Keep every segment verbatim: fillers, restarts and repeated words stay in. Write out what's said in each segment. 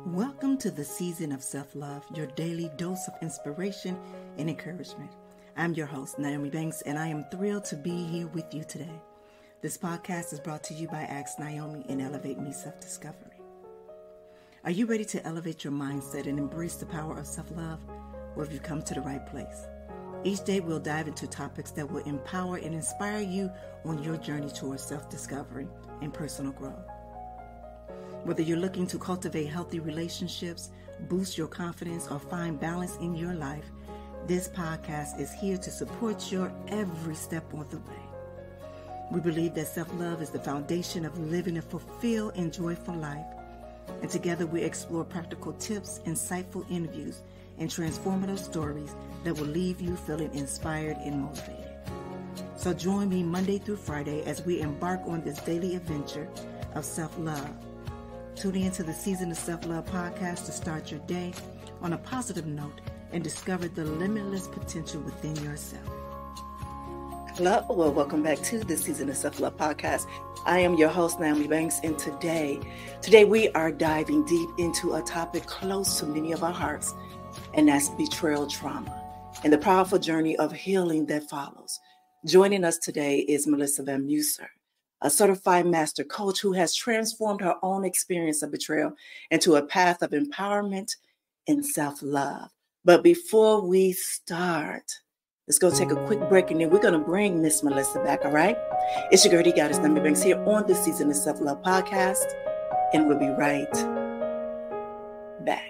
Welcome to the season of self-love, your daily dose of inspiration and encouragement. I'm your host, Naomi Banks, and I am thrilled to be here with you today. This podcast is brought to you by Ask Naomi and Elevate Me Self-Discovery. Are you ready to elevate your mindset and embrace the power of self-love? Well, have you come to the right place? Each day we'll dive into topics that will empower and inspire you on your journey towards self-discovery and personal growth. Whether you're looking to cultivate healthy relationships, boost your confidence, or find balance in your life, this podcast is here to support your every step on the way. We believe that self-love is the foundation of living a fulfilled and joyful life. And together we explore practical tips, insightful interviews, and transformative stories that will leave you feeling inspired and motivated. So join me Monday through Friday as we embark on this daily adventure of self-love. Tune in to the Season of Self-Love podcast to start your day on a positive note and discover the limitless potential within yourself. Hello, well, welcome back to the Season of Self-Love podcast. I am your host, Naomi Banks, and today, today we are diving deep into a topic close to many of our hearts, and that's betrayal trauma and the powerful journey of healing that follows. Joining us today is Melissa Van Muser, a certified master coach who has transformed her own experience of betrayal into a path of empowerment and self-love. But before we start, let's go take a quick break, and then we're going to bring Miss Melissa back, all right? It's your girl, Goddess Naomi Banks, here on the Season of Self-Love podcast, and we'll be right back.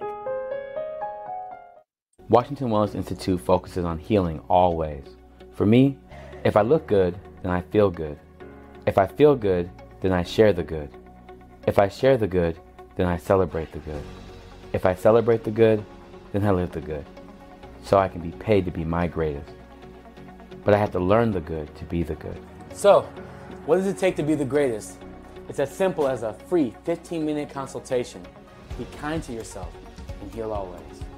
Washington Wellness Institute focuses on healing always. For me, if I look good, then I feel good. If I feel good, then I share the good. If I share the good, then I celebrate the good. If I celebrate the good, then I live the good. So I can be paid to be my greatest. But I have to learn the good to be the good. So, what does it take to be the greatest? It's as simple as a free fifteen minute consultation. Be kind to yourself and heal always.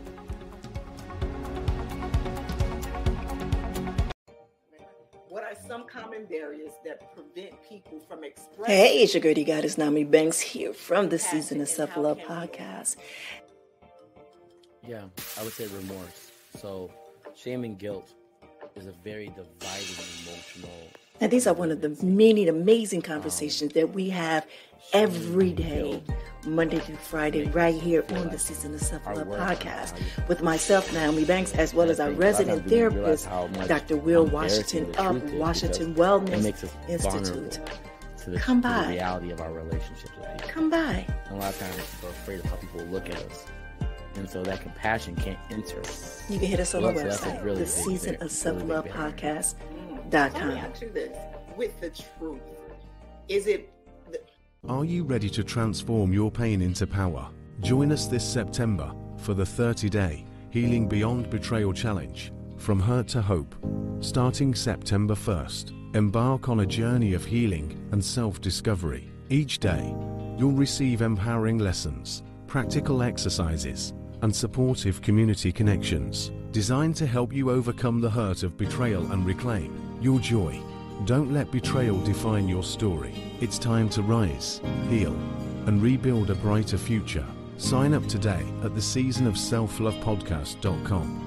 What are some common barriers that prevent people from expressing? Hey, it's your girl, Goddess Naomi Banks here from the Season of Self-Love podcast. Yeah, I would say remorse. So shame and guilt is a very dividing emotional. And these are one of the many amazing conversations that we have every day, Monday through Friday, right here on the Season of Self-Love podcast with myself, Naomi Banks, as well as our resident therapist, Doctor Will Washington of Washington Wellness Institute. To the, Come to by. the reality of our relationships with people. Come by. And a lot of times we're afraid of how people look at us. And so that compassion can't enter. You can hit us on Well, the so that's a website, really the big Season bar- of Self-Love really big barrier. podcast dot Let me com. ask you this, with the truth, is it, the, Are you ready to transform your pain into power? Join us this September for the thirty-day Healing Beyond Betrayal Challenge, From Hurt to Hope. Starting September first, embark on a journey of healing and self-discovery. Each day, you'll receive empowering lessons, practical exercises, and supportive community connections designed to help you overcome the hurt of betrayal and reclaim your joy. Don't let betrayal define your story. It's time to rise, heal, and rebuild a brighter future. Sign up today at the season of self love podcast dot com.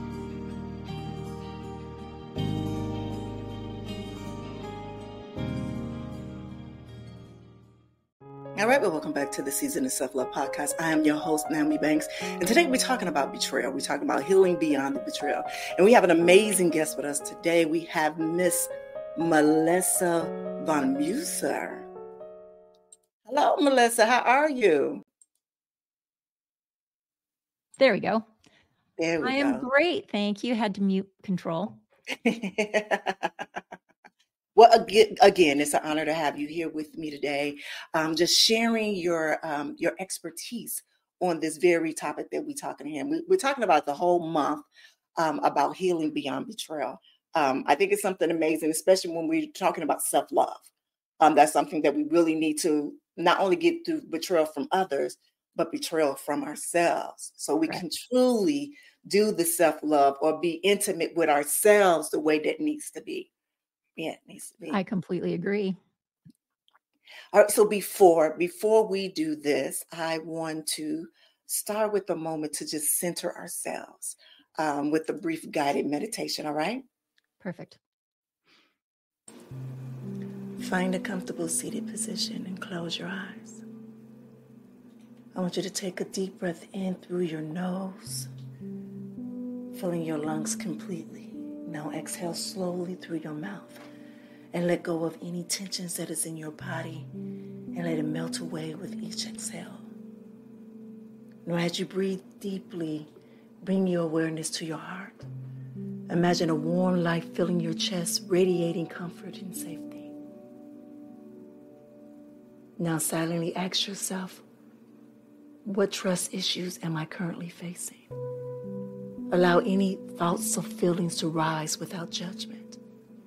All right, well, welcome back to the Season of Self-Love podcast. I am your host, Naomi Banks, and today we're talking about betrayal. We're talking about healing beyond the betrayal. And we have an amazing guest with us today. We have Miss Melissa Van Muser. Hello, Melissa. How are you? There we go. There we I go. am great. Thank you. Had to mute control. Well, again, again, it's an honor to have you here with me today. Um, just sharing your um, your expertise on this very topic that we're talking here. We, we're talking about the whole month um, about healing beyond betrayal. Um, I think it's something amazing, especially when we're talking about self-love. Um, that's something that we really need to not only get through betrayal from others, but betrayal from ourselves. So we Right. can truly do the self-love or be intimate with ourselves the way that needs to be. Yeah, it needs to be. I completely agree. All right, so before before we do this, I want to start with a moment to just center ourselves um, with a brief guided meditation, all right? Perfect. Find a comfortable seated position and close your eyes. I want you to take a deep breath in through your nose, filling your lungs completely. Now exhale slowly through your mouth and let go of any tensions that is in your body and let it melt away with each exhale. Now as you breathe deeply, bring your awareness to your heart. Imagine a warm light filling your chest, radiating comfort and safety. Now silently ask yourself, what trust issues am I currently facing? Allow any thoughts or feelings to rise without judgment.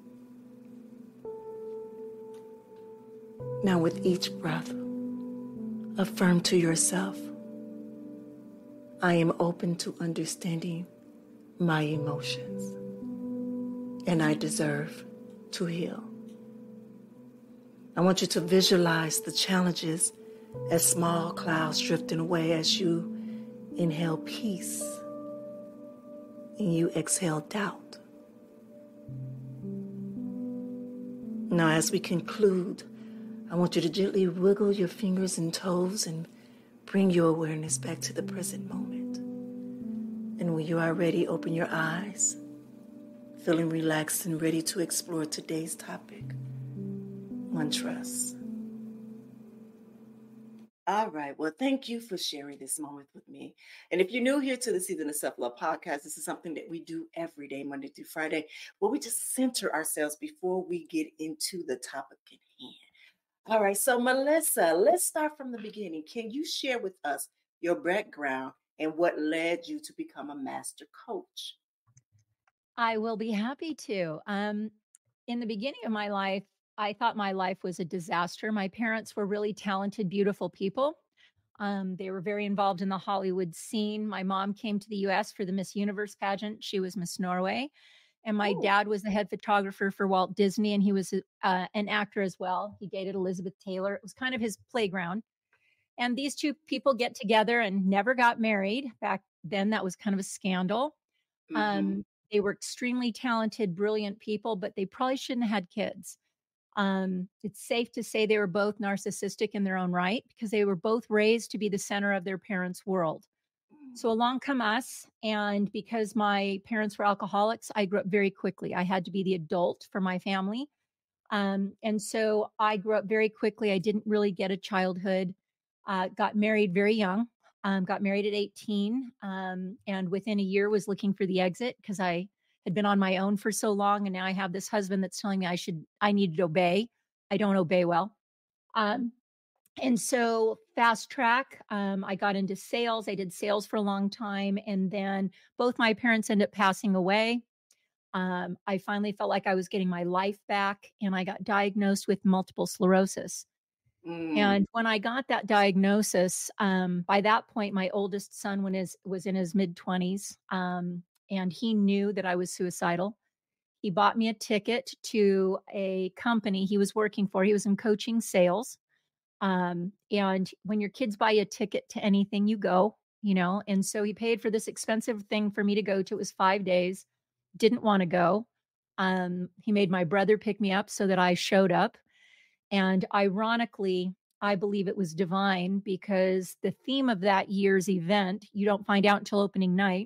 Now with each breath, affirm to yourself, I am open to understanding my emotions, and I deserve to heal. I want you to visualize the challenges as small clouds drifting away as you inhale peace and you exhale doubt. Now, as we conclude, I want you to gently wiggle your fingers and toes and bring your awareness back to the present moment. And when you are ready, open your eyes, feeling relaxed and ready to explore today's topic, one trust. All right. Well, thank you for sharing this moment with me. And if you're new here to the Season of Self-Love podcast, this is something that we do every day, Monday through Friday, where we just center ourselves before we get into the topic at hand. All right. So, Melissa, let's start from the beginning. Can you share with us your background and what led you to become a master coach? I will be happy to. Um, in the beginning of my life, I thought my life was a disaster. My parents were really talented, beautiful people. Um, they were very involved in the Hollywood scene. My mom came to the U S for the Miss Universe pageant. She was Miss Norway. And my Ooh. dad was the head photographer for Walt Disney, and he was uh, an actor as well. He dated Elizabeth Taylor. It was kind of his playground. And these two people get together and never got married. Back then, that was kind of a scandal. Mhm. Um, they were extremely talented, brilliant people, but they probably shouldn't have had kids. Um, it's safe to say they were both narcissistic in their own right because they were both raised to be the center of their parents' world. So along come us, and because my parents were alcoholics, I grew up very quickly. I had to be the adult for my family. Um, and so I grew up very quickly. I didn't really get a childhood, uh, got married very young, um, got married at eighteen, um, and within a year was looking for the exit because I had been on my own for so long. And now I have this husband that's telling me I should, I needed to obey. I don't obey well. Um, and so fast track, um, I got into sales. I did sales for a long time. And then both my parents ended up passing away. Um, I finally felt like I was getting my life back, and I got diagnosed with multiple sclerosis. Mm. And when I got that diagnosis, um, by that point, my oldest son when his, was in his mid twenties, um, and he knew that I was suicidal. He bought me a ticket to a company he was working for. He was in coaching sales. Um, and when your kids buy a ticket to anything, you go, you know, and so he paid for this expensive thing for me to go to. It was five days, didn't want to go. Um, he made my brother pick me up so that I showed up. And ironically, I believe it was divine because the theme of that year's event, you don't find out until opening night,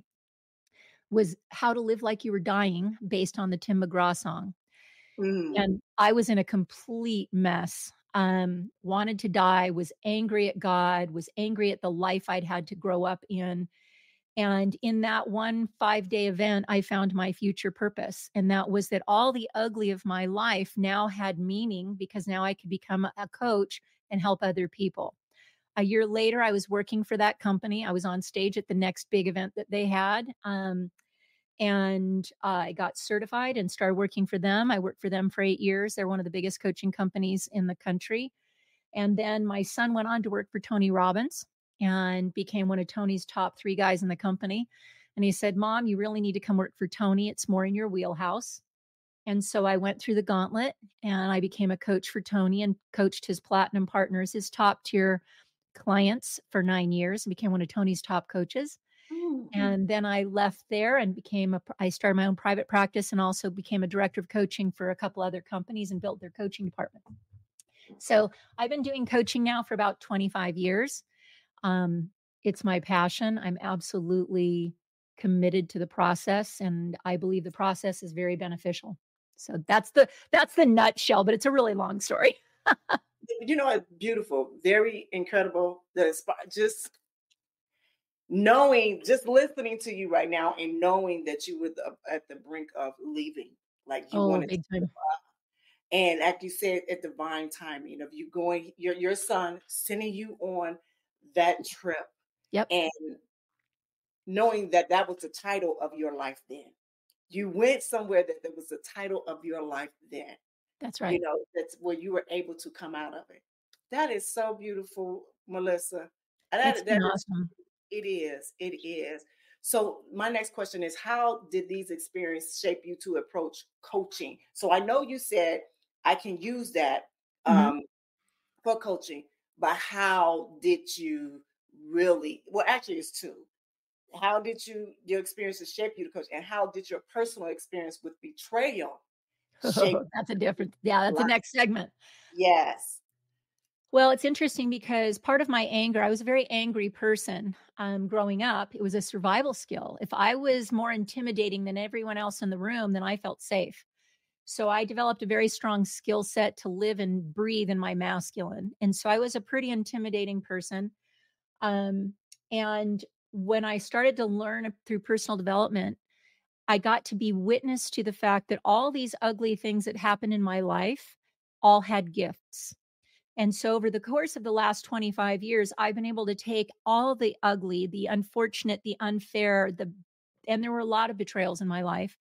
was how to live like you were dying based on the Tim McGraw song. Mm. And I was in a complete mess. Um, wanted to die, was angry at God, was angry at the life I'd had to grow up in. And in that one five day event, I found my future purpose. And that was that all the ugly of my life now had meaning because now I could become a coach and help other people. A year later, I was working for that company. I was on stage at the next big event that they had. Um, and uh, I got certified and started working for them. I worked for them for eight years. They're one of the biggest coaching companies in the country. And then my son went on to work for Tony Robbins and became one of Tony's top three guys in the company. And he said, Mom, you really need to come work for Tony. It's more in your wheelhouse. And so I went through the gauntlet and I became a coach for Tony and coached his platinum partners, his top tier clients for nine years and became one of Tony's top coaches. Mm. And then I left there and became a, I started my own private practice and also became a director of coaching for a couple other companies and built their coaching department. So I've been doing coaching now for about twenty-five years. Um, it's my passion. I'm absolutely committed to the process, and I believe the process is very beneficial. So that's the that's the nutshell, but it's a really long story. You know, it's beautiful, very incredible. The inspi- just knowing, just listening to you right now, and knowing that you were the, at the brink of leaving, like you Oh, wanted big to, time. and like you said, at divine timing of you going, your your son sending you on that trip, Yep. and knowing that that was the title of your life then. You went somewhere that there was the title of your life then. That's You right. know, that's where you were able to come out of it. That is so beautiful, Melissa. And It's That, been that is, awesome. it is, it is. So my next question is, how did these experiences shape you to approach coaching? So I know you said I can use that Mhm. um, for coaching, but how did you really, well, actually it's two. How did you, your experiences shape you to coach? And how did your personal experience with betrayal shape That's a different, yeah, your that's the life? next segment. Yes. Well, it's interesting because part of my anger, I was a very angry person um, growing up. It was a survival skill. If I was more intimidating than everyone else in the room, then I felt safe. So I developed a very strong skill set to live and breathe in my masculine. And so I was a pretty intimidating person. Um, and when I started to learn through personal development, I got to be witness to the fact that all these ugly things that happened in my life all had gifts. And so over the course of the last twenty-five years, I've been able to take all the ugly, the unfortunate, the unfair, the and there were a lot of betrayals in my life,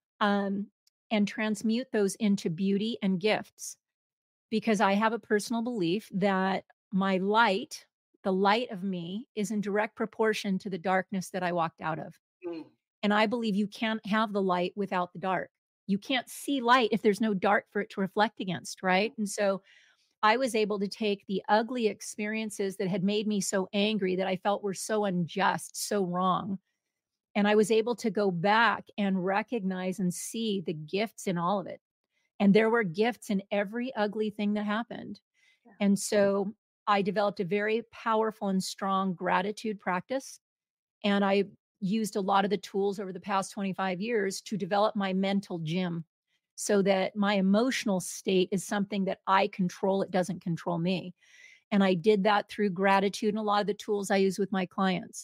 um, and transmute those into beauty and gifts. Because I have a personal belief that my light, the light of me, is in direct proportion to the darkness that I walked out of. Mm. And I believe you can't have the light without the dark. You can't see light if there's no dark for it to reflect against, right? And so I was able to take the ugly experiences that had made me so angry, that I felt were so unjust, so wrong. And I was able to go back and recognize and see the gifts in all of it. And there were gifts in every ugly thing that happened. And so I developed a very powerful and strong gratitude practice. And I used a lot of the tools over the past twenty-five years to develop my mental gym, so that my emotional state is something that I control. It doesn't control me. And I did that through gratitude and a lot of the tools I use with my clients.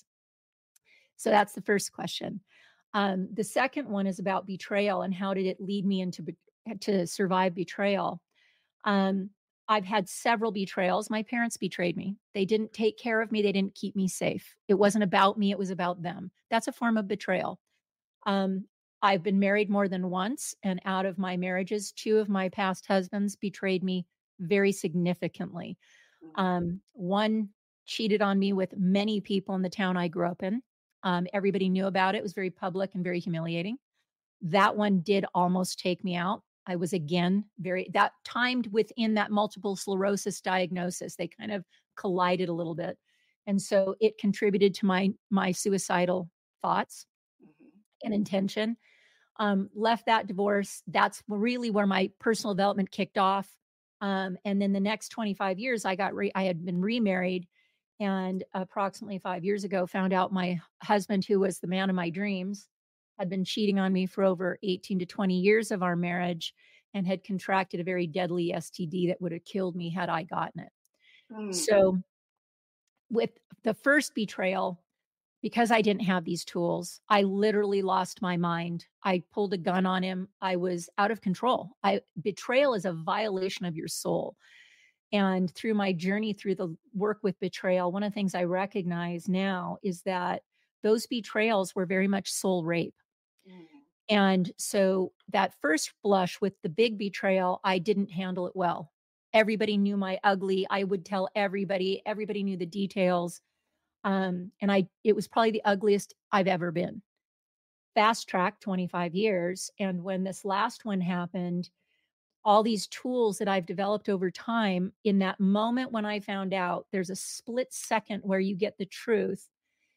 So that's the first question. Um, the second one is about betrayal and how did it lead me into be- to survive betrayal. Um, I've had several betrayals. My parents betrayed me. They didn't take care of me. They didn't keep me safe. It wasn't about me. It was about them. That's a form of betrayal. Um, I've been married more than once, and out of my marriages, two of my past husbands betrayed me very significantly. Mm. Um, one cheated on me with many people in the town I grew up in. Um, everybody knew about it. It was very public and very humiliating. That one did almost take me out. I was again very, that timed within that multiple sclerosis diagnosis. They kind of collided a little bit. And so it contributed to my my suicidal thoughts Mhm. and intention. Um, left that divorce. That's really where my personal development kicked off. Um, and then the next twenty-five years, I got re- I had been remarried, and approximately five years ago, found out my husband, who was the man of my dreams, had been cheating on me for over eighteen to twenty years of our marriage, and had contracted a very deadly S T D that would have killed me had I gotten it. Mm. So, with the first betrayal, because I didn't have these tools, I literally lost my mind. I pulled a gun on him. I was out of control. I betrayal is a violation of your soul. And through my journey through the work with betrayal, one of the things I recognize now is that those betrayals were very much soul rape. Mm. And so that first blush with the big betrayal, I didn't handle it well. Everybody knew my ugly. I would tell everybody, everybody knew the details. Um, and I, it was probably the ugliest I've ever been. Fast track twenty-five years. And when this last one happened, all these tools that I've developed over time, in that moment when I found out, there's a split second where you get the truth.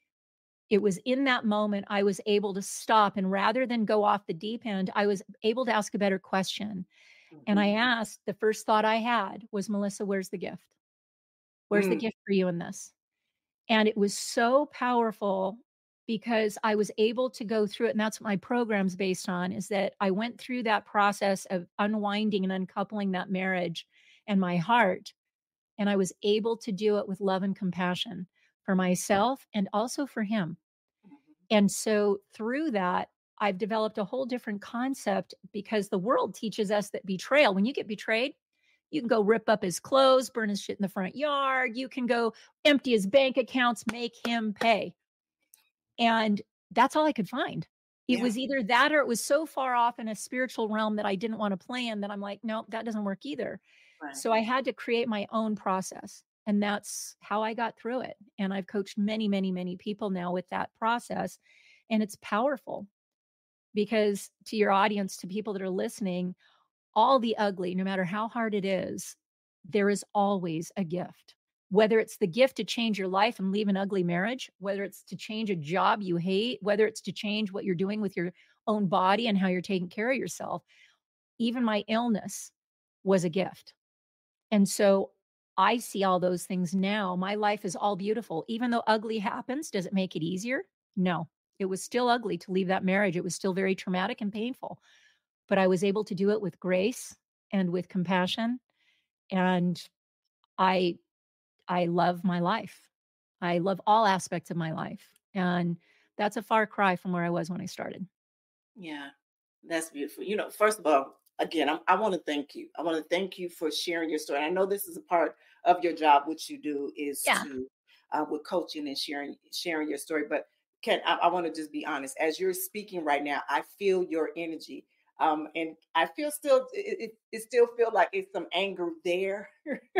It was in that moment I was able to stop, and rather than go off the deep end, I was able to ask a better question. And I asked, the first thought I had was, Melissa, where's the gift? Where's the Mm. gift for you in this? And it was so powerful because I was able to go through it. And that's what my program's based on, is that I went through that process of unwinding and uncoupling that marriage and my heart. And I was able to do it with love and compassion for myself and also for him. And so through that, I've developed a whole different concept, because the world teaches us that betrayal, when you get betrayed, you can go rip up his clothes, burn his shit in the front yard. You can go empty his bank accounts, make him pay. And that's all I could find. It Yeah. was either that, or it was so far off in a spiritual realm that I didn't want to play in, that I'm like, nope, that doesn't work either. Right. So I had to create my own process. And that's how I got through it. And I've coached many, many, many people now with that process. And it's powerful, because to your audience, to people that are listening, all the ugly, no matter how hard it is, there is always a gift. Whether it's the gift to change your life and leave an ugly marriage, whether it's to change a job you hate, whether it's to change what you're doing with your own body and how you're taking care of yourself. Even my illness was a gift. And so I see all those things now. My life is all beautiful. Even though ugly happens, does it make it easier? No. It was still ugly to leave that marriage. It was still very traumatic and painful. But I was able to do it with grace and with compassion. And I I love my life. I love all aspects of my life. And that's a far cry from where I was when I started. Yeah, that's beautiful. You know, first of all, again, I, I want to thank you. I want to thank you for sharing your story. I know this is a part of your job, which you do is Yeah. to uh, with coaching and sharing sharing your story. But Ken, I, I want to just be honest. As you're speaking right now, I feel your energy, um, and I feel still it, it, it still feel like it's some anger there.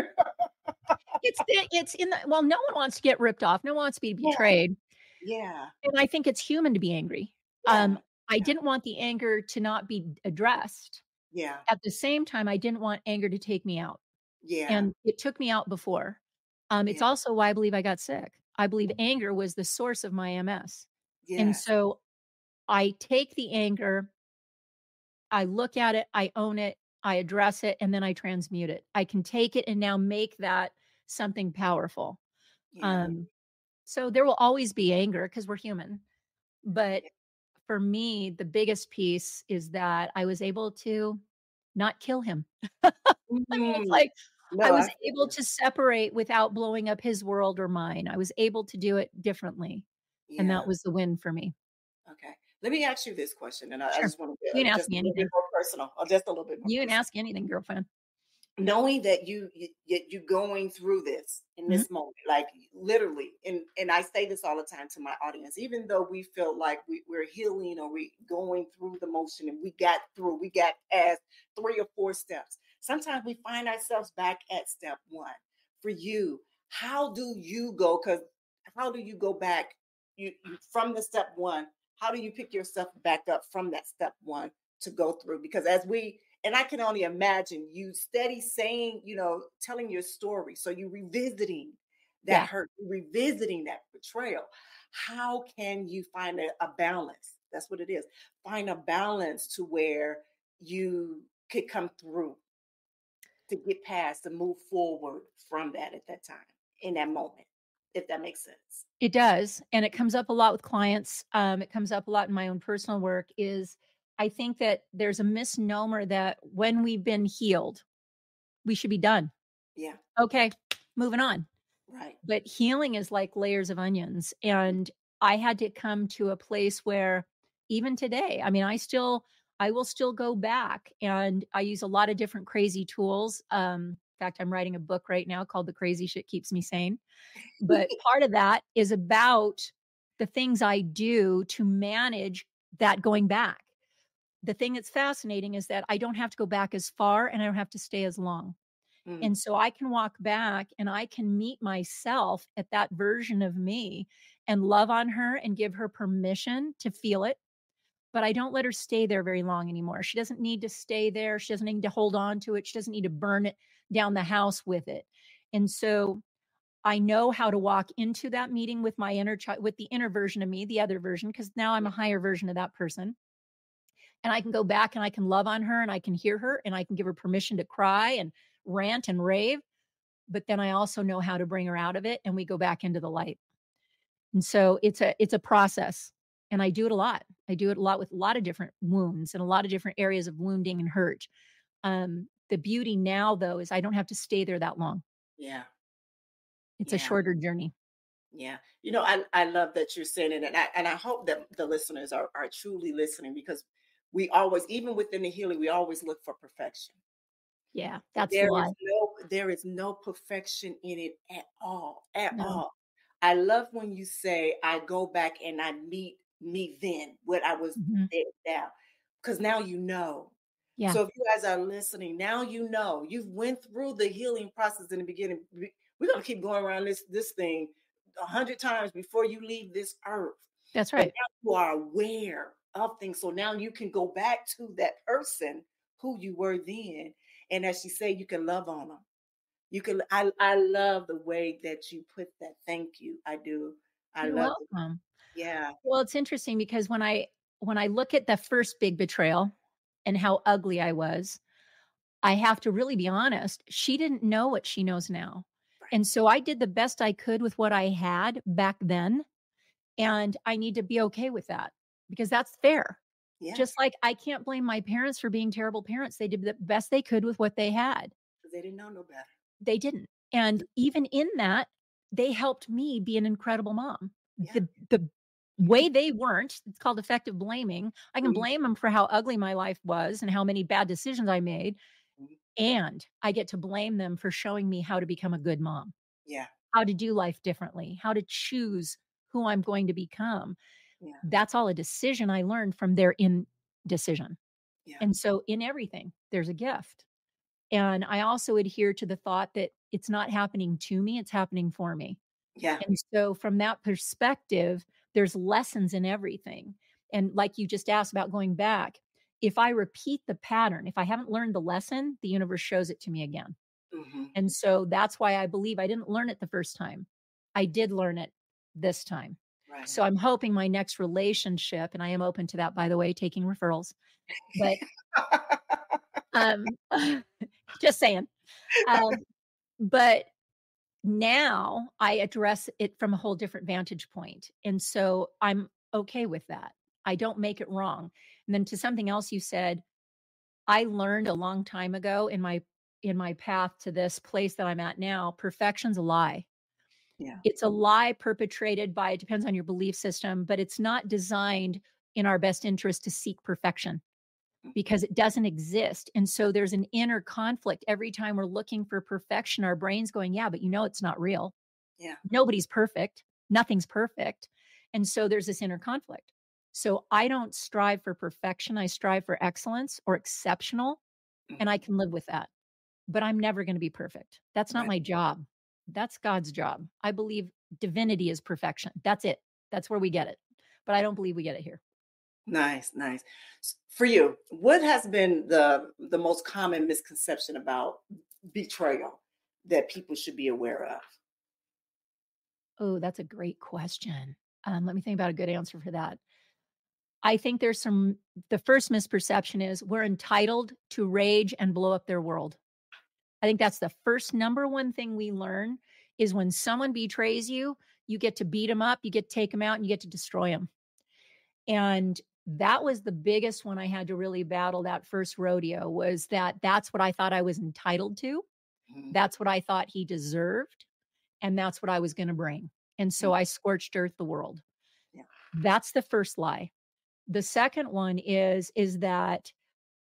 It's the- it's in the well, no one wants to get ripped off. No one wants to be Yeah, betrayed. yeah, And I think it's human to be angry. yeah, Um, I yeah, didn't want the anger to not be addressed. yeah, At the same time, I didn't want anger to take me out. yeah, And it took me out before. Um, it's yeah, also why I believe I got sick. I believe anger was the source of my M S. And yes, so I take the anger, I look at it, I own it, I address it, and then I transmute it. I can take it and now make that something powerful. yeah, Um, so there will always be anger because we're human. But for me, the biggest piece is that I was able to not kill him. I mean, it's Mhm. like I No, was I feel able you. to separate without blowing up his world or mine. I was able to do it differently. And that Yeah. was the win for me. Okay. Let me ask you this question, and I, I Sure. just want to You get can uh, ask just me a little bit anything. more personal, or just a little bit more You can personal. ask anything, girlfriend. Knowing that you you you you going through this in Mhm. this moment, like literally, and and I say this all the time to my audience, even though we feel like we, we're healing or we going through the motion and we got through, we got past three or four steps. Sometimes we find ourselves back at step one. For you, how do you go? Because how do you go back you, you from the step one? How do you pick yourself back up from that step one to go through? Because as we and I can only imagine you steady saying, you know, telling your story. So you revisiting that Yeah. hurt, you revisiting that betrayal. How can you find a, a balance? That's what it is. Find a balance to where you could come through to get past and move forward from that at that time, in that moment, if that makes sense. It does. And it comes up a lot with clients. Um, it comes up a lot in my own personal work is I think that there's a misnomer that when we've been healed, we should be done. Yeah, Okay, moving on. right. But healing is like layers of onions. And I had to come to a place where even today, I mean, I still, I will still go back and I use a lot of different crazy tools. Um, in fact, I'm writing a book right now called The Crazy Shit Keeps Me Sane. But part of that is about the things I do to manage that going back. The thing that's fascinating is that I don't have to go back as far and I don't have to stay as long. Mm, And so I can walk back and I can meet myself at that version of me and love on her and give her permission to feel it, but I don't let her stay there very long anymore. She doesn't need to stay there. She doesn't need to hold on to it. She doesn't need to burn it down the house with it. And so I know how to walk into that meeting with my inner child, with the inner version of me, the other version, because now I'm a higher version of that person. And I can go back and I can love on her and I can hear her and I can give her permission to cry and rant and rave. But then I also know how to bring her out of it and we go back into the light. And so it's a it's a process. And I do it a lot. I do it a lot with a lot of different wounds and a lot of different areas of wounding and hurt. Um, the beauty now, though, is I don't have to stay there that long. Yeah. It's Yeah. a shorter journey. Yeah. You know, I, I love that you're saying it. And I, and I hope that the listeners are, are truly listening, because we always, even within the healing, we always look for perfection. Yeah, that's the There lie. is no, there is no perfection in it at all, at No. all. I love when you say, I go back and I meet me then, what I was Mhm. there now, because now you know. Yeah. So if you guys are listening, now you know. You've went through the healing process in the beginning. We- We're going to keep going around this, this thing a hundred times before you leave this earth. That's But right. now you are aware of things. So now you can go back to that person who you were then. And as you say, you can love on them. You can, I, I love the way that you put that. Thank you. I do. I You're love it. welcome. Yeah. Well, it's interesting because when I when I look at the first big betrayal and how ugly I was, I have to really be honest. She didn't know what she knows now. And so I did the best I could with what I had back then. And I need to be okay with that because that's fair. Yeah. Just like I can't blame my parents for being terrible parents. They did the best they could with what they had. Because they didn't know no better. They didn't. And even in that, they helped me be an incredible mom. Yeah. The the way they weren't, it's called effective blaming. I can Mhm. blame them for how ugly my life was and how many bad decisions I made. Mhm. And I get to blame them for showing me how to become a good mom, Yeah. how to do life differently, how to choose who I'm going to become. Yeah. That's all a decision I learned from their indecision. Yeah. And so in everything, there's a gift. And I also adhere to the thought that it's not happening to me, it's happening for me. Yeah. And so from that perspective, there's lessons in everything. And like you just asked about going back, if I repeat the pattern, if I haven't learned the lesson, the universe shows it to me again. Mm-hmm. And so that's why I believe I didn't learn it the first time. I did learn it this time. Right. So I'm hoping my next relationship, and I am open to that, by the way, taking referrals, but um, just saying. Um, but now I address it from a whole different vantage point. And so I'm okay with that. I don't make it wrong. And then to something else you said, I learned a long time ago in my in my path to this place that I'm at now, perfection's a lie. Yeah. It's a lie perpetrated by, it depends on your belief system, but it's not designed in our best interest to seek perfection because it doesn't exist. And so there's an inner conflict. Every time we're looking for perfection, our brain's going, yeah, but you know, it's not real. Yeah. Nobody's perfect. Nothing's perfect. And so there's this inner conflict. So I don't strive for perfection. I strive for excellence or exceptional, and I can live with that. But I'm never going to be perfect. That's not Right. my job. That's God's job. I believe divinity is perfection. That's it. That's where we get it. But I don't believe we get it here. Nice, nice. S- For you, what has been the the most common misconception about betrayal that people should be aware of? Oh, that's a great question. Um, let me think about a good answer for that. I think there's some, the first misperception is we're entitled to rage and blow up their world. I think that's the first number one thing we learn is when someone betrays you, you get to beat them up, you get to take them out, and you get to destroy them. And that was the biggest one I had to really battle that first rodeo, was that that's what I thought I was entitled to. Mhm. That's what I thought he deserved. And that's what I was going to bring. And so I scorched earth the world. Yeah. That's the first lie. The second one is, is that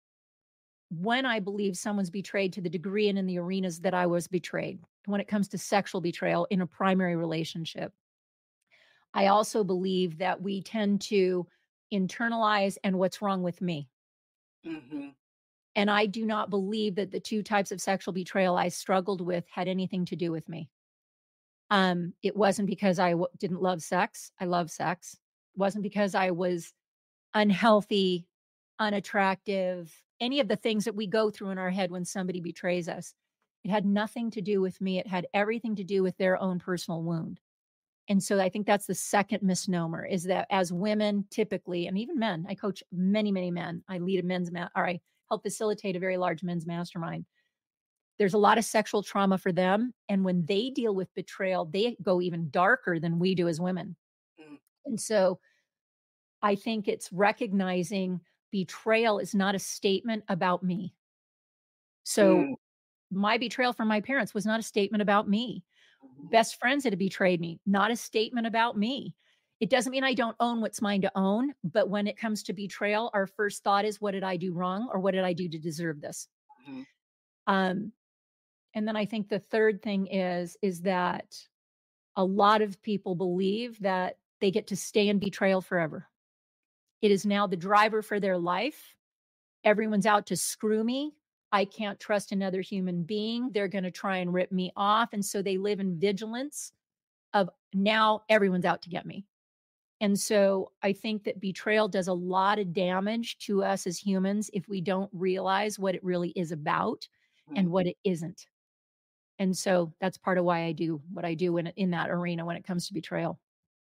when I believe someone's betrayed to the degree and in the arenas that I was betrayed, when it comes to sexual betrayal in a primary relationship, I also believe that we tend to internalize and what's wrong with me. Mm-hmm. And I do not believe that the two types of sexual betrayal I struggled with had anything to do with me. Um, it wasn't because I w- didn't love sex. I love sex. It wasn't because I was unhealthy, unattractive, any of the things that we go through in our head when somebody betrays us. It had nothing to do with me. It had everything to do with their own personal wound. And so I think that's the second misnomer, is that as women typically, and even men, I coach many, many men. I lead a men's, ma- or I help facilitate a very large men's mastermind. There's a lot of sexual trauma for them. And when they deal with betrayal, they go even darker than we do as women. Mm. And so I think it's recognizing betrayal is not a statement about me. So Mm. my betrayal from my parents was not a statement about me. Best friends that had betrayed me, not a statement about me. It doesn't mean I don't own what's mine to own, but when it comes to betrayal, our first thought is, what did I do wrong, or what did I do to deserve this? Mhm. Um, and then I think the third thing is, is that a lot of people believe that they get to stay in betrayal forever. It is now the driver for their life. Everyone's out to screw me. I can't trust another human being. They're going to try and rip me off. And so they live in vigilance of, now everyone's out to get me. And so I think that betrayal does a lot of damage to us as humans if we don't realize what it really is about and what it isn't. And so that's part of why I do what I do in, in that arena when it comes to betrayal.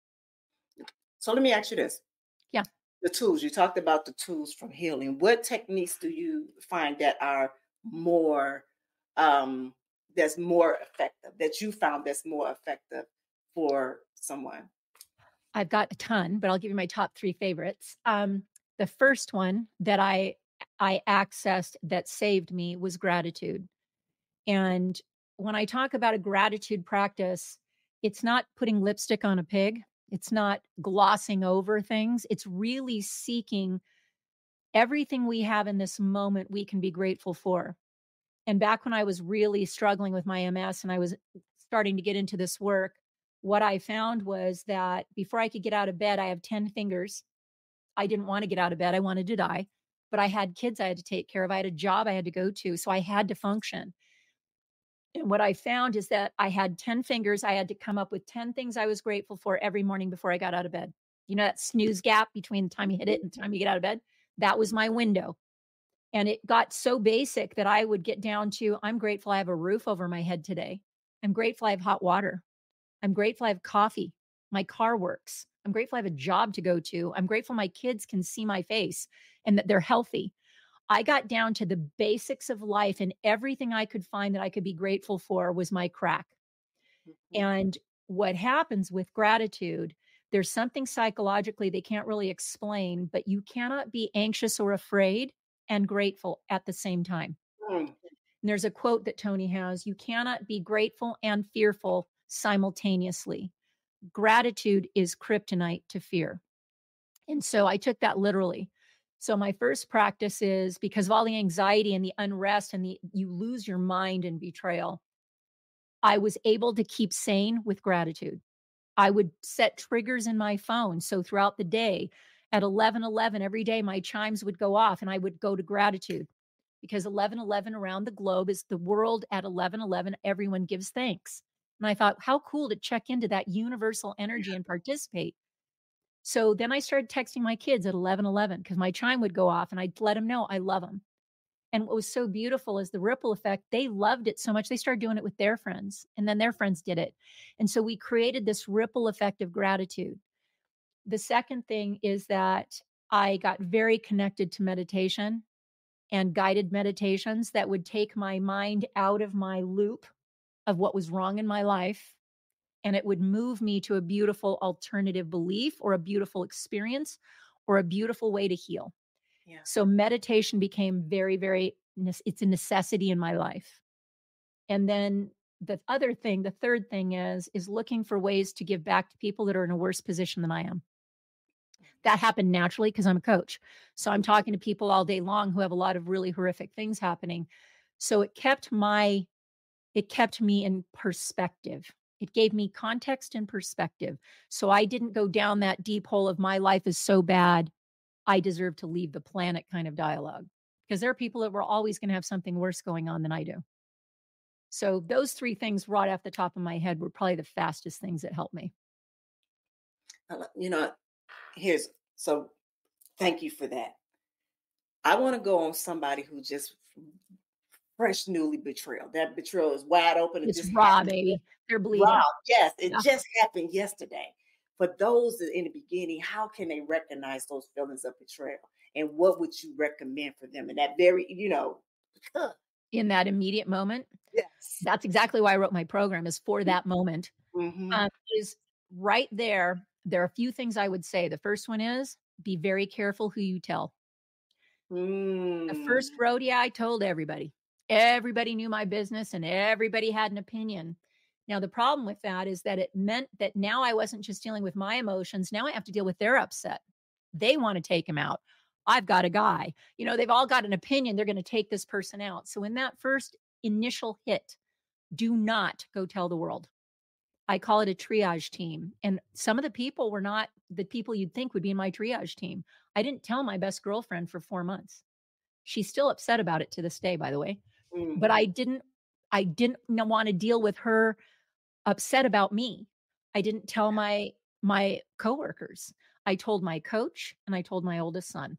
So let me ask you this. Yeah. The tools, you talked about the tools from healing. What techniques do you find that are more, um, that's more effective, that you found that's more effective for someone? I've got a ton, but I'll give you my top three favorites. Um, the first one that I I accessed that saved me was gratitude. And when I talk about a gratitude practice, it's not putting lipstick on a pig. It's not glossing over things. It's really seeking everything we have in this moment we can be grateful for. And back when I was really struggling with my M S and I was starting to get into this work, what I found was that before I could get out of bed, I have ten fingers. I didn't want to get out of bed. I wanted to die, but I had kids I had to take care of. I had a job I had to go to. So I had to function. And what I found is that I had ten fingers. I had to come up with ten things I was grateful for every morning before I got out of bed. You know, that snooze gap between the time you hit it and the time you get out of bed? That was my window. And it got so basic that I would get down to, I'm grateful I have a roof over my head today. I'm grateful I have hot water. I'm grateful I have coffee. My car works. I'm grateful I have a job to go to. I'm grateful my kids can see my face and that they're healthy. I got down to the basics of life, and everything I could find that I could be grateful for was my crack. Mm-hmm. And what happens with gratitude, there's something psychologically they can't really explain, but you cannot be anxious or afraid and grateful at the same time. Mm. And there's a quote that Tony has, you cannot be grateful and fearful simultaneously. Gratitude is kryptonite to fear. And so I took that literally. So my first practice is, because of all the anxiety and the unrest and the you lose your mind in betrayal, I was able to keep sane with gratitude. I would set triggers in my phone. So throughout the day at eleven eleven every day, my chimes would go off and I would go to gratitude, because eleven eleven around the globe is the world at eleven eleven. Everyone gives thanks. And I thought, how cool to check into that universal energy and participate. So then I started texting my kids at eleven eleven because my chime would go off and I'd let them know I love them. And what was so beautiful is the ripple effect. They loved it so much. They started doing it with their friends, and then their friends did it. And so we created this ripple effect of gratitude. The second thing is that I got very connected to meditation and guided meditations that would take my mind out of my loop of what was wrong in my life. And it would move me to a beautiful alternative belief or a beautiful experience or a beautiful way to heal. Yeah. So meditation became very, very, it's a necessity in my life. And then the other thing, the third thing is, is looking for ways to give back to people that are in a worse position than I am. That happened naturally because I'm a coach. So I'm talking to people all day long who have a lot of really horrific things happening. So it kept my, it kept me in perspective. It gave me context and perspective. So I didn't go down that deep hole of my life is so bad, I deserve to leave the planet kind of dialogue, because there are people that were always going to have something worse going on than I do. So those three things right off the top of my head were probably the fastest things that helped me. You know, here's, so Thank you for that. I want to go on somebody who just fresh, newly betrayal. That betrayal is wide open. It It's just raw, happened. baby. They're bleeding. Raw. Yes, it Yeah. just happened yesterday. For those that in the beginning, how can they recognize those feelings of betrayal? And what would you recommend for them in that very, you know, In that immediate moment? yes. That's exactly why I wrote my program, is for that moment. Mhm. Um, is right there. There are a few things I would say. The first one is be very careful who you tell. The first Mm. rodeo, I told everybody. Everybody knew my business and everybody had an opinion. Now, the problem with that is that it meant that now I wasn't just dealing with my emotions. Now I have to deal with their upset. They want to take him out. I've got a guy. You know, they've all got an opinion. They're going to take this person out. So in that first initial hit, do not go tell the world. I call it a triage team. And some of the people were not the people you'd think would be in my triage team. I didn't tell my best girlfriend for four months. She's still upset about it to this day, by the way. Mm. But I didn't, I didn't want to deal with her upset about me. I didn't tell my, my coworkers. I told my coach and I told my oldest son.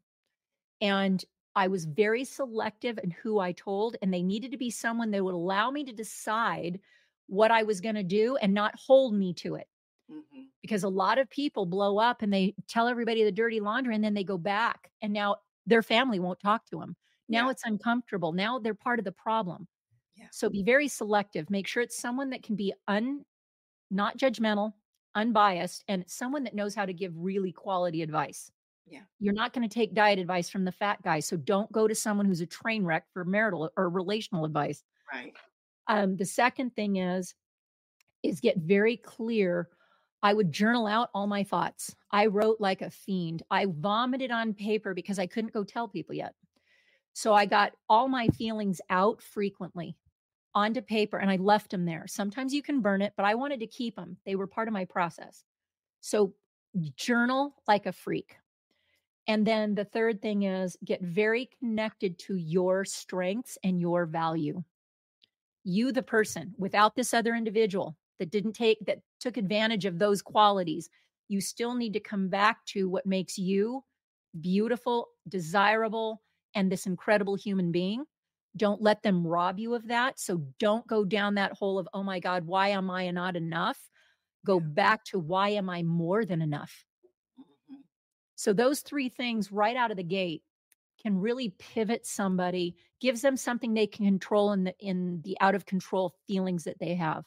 And I was very selective in who I told, and they needed to be someone that would allow me to decide what I was going to do and not hold me to it. Mhm. Because a lot of people blow up and they tell everybody the dirty laundry and then they go back and now their family won't talk to them. Now Yeah. it's uncomfortable. Now they're part of the problem. Yeah. So be very selective. Make sure it's someone that can be un, not judgmental, unbiased, and someone that knows how to give really quality advice. Yeah. You're not going to take diet advice from the fat guy. So don't go to someone who's a train wreck for marital or relational advice. Right. Um, the second thing is, is get very clear. I would journal out all my thoughts. I wrote like a fiend. I vomited on paper because I couldn't go tell people yet. So I got all my feelings out frequently onto paper and I left them there. Sometimes you can burn it, but I wanted to keep them. They were part of my process. So journal like a freak. And then the third thing is get very connected to your strengths and your value. You, the person, without this other individual that didn't take, that took advantage of those qualities, you still need to come back to what makes you beautiful, desirable, and this incredible human being. Don't let them rob you of that. So don't go down that hole of, oh my God, why am I not enough? Go back to, why am I more than enough? Mhm. So those three things right out of the gate can really pivot somebody, gives them something they can control in the in the out of control feelings that they have.